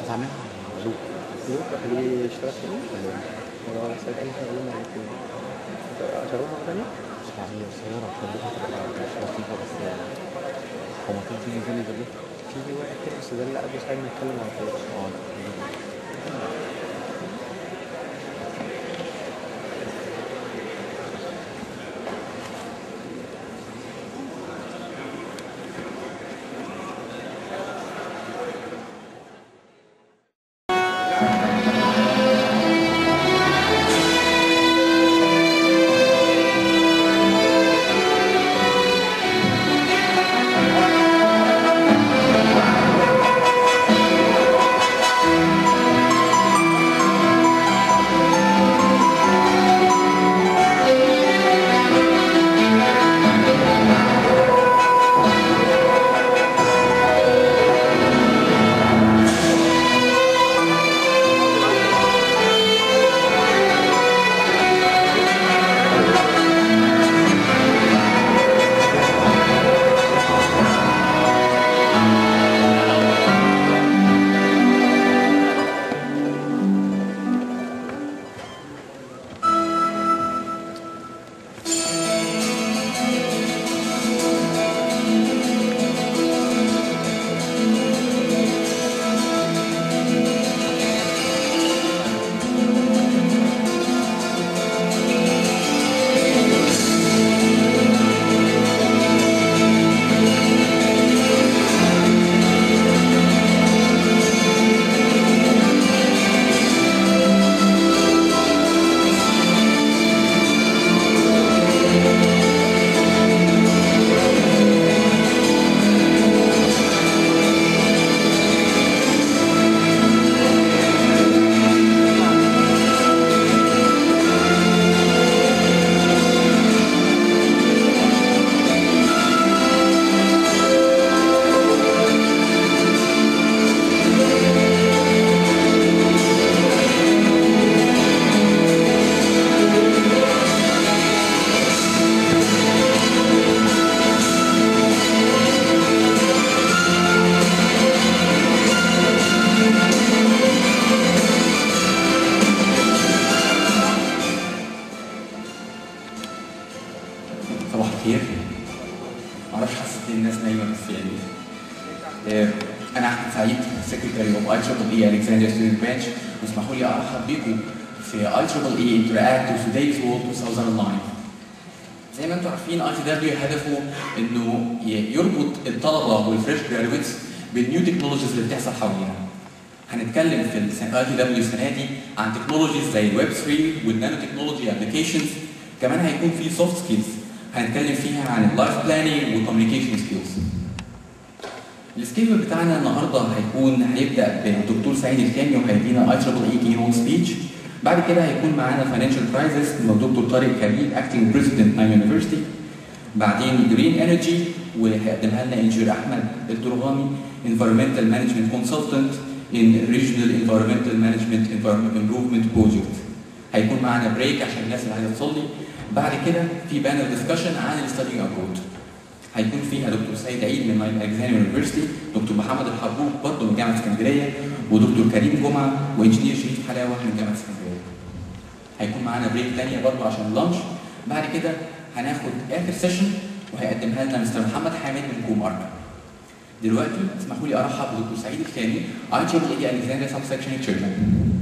هتعملها لوك. لوك اخليه يشتغل تاني ولا ايه؟ هو ساعتها احنا قلنا ممكن اشغلها مرة تانية؟ يعني هي قصيرة فاللوك هتبقى مش لطيفة بس هو مطلوب فيه ميزانية باللوك. في واحد كده بس ده اللي قبل ساعة ما نتكلم على كده. صباح الخير. معرفش حسيت ان الناس نايمه بس يعني انا احمد سعيد سكرتاري اوف IEEE AlexSB ITW'09 واسمحوا لي ارحب بيكم في IEEE Interact Today's World 2009. زي ما انتم عارفين ITW هدفه انه يربط الطلبه والفريش جرادويتس بالنيو تكنولوجيز اللي بتحصل حوالينا. هنتكلم في ITW السنه دي عن تكنولوجيز زي الويب 3 والنانو تكنولوجي ابلكيشنز. كمان هيكون في سوفت سكيلز هنتكلم فيها عن اللايف بلاننج والكوميونيكيشن سكيلز. السكيل بتاعنا النهارده هيبدا بالدكتور سعيد الكامي وهيدينا IEEE كينوت سبيتش. بعد كده هيكون معانا فاينانشال برايزز من الدكتور طارق كريم اكتنج بريزيدنت نايم يونيفرستي. بعدين جرين انرجي وهيقدمها لنا انجينير احمد الدرغامي انفيرمنتال مانجمنت كونسلتنت ان ريجنال انفيرمنتال مانجمنت امبروفمنت بروجكت. هيكون معانا بريك عشان الناس اللي عايزه تصلي. بعد كده في بانل ديسكشن عن الستادي ابرود. هيكون فيها دكتور سيد عيد من الكسندريا يونيفرستي، دكتور محمد الحبوب برضه من جامعه اسكندريه، ودكتور كريم جمعه وانجينير شريف حلاوه من جامعه اسكندريه. هيكون معانا بريك ثانيه برضه عشان اللانش. بعد كده هناخد اخر سيشن وهيقدمها لنا مستر محمد حامد من كومارك. دلوقتي اسمحوا لي ارحب بدكتور سعيد الكامي IEEE AlexSB سب سكشن تشيرمان.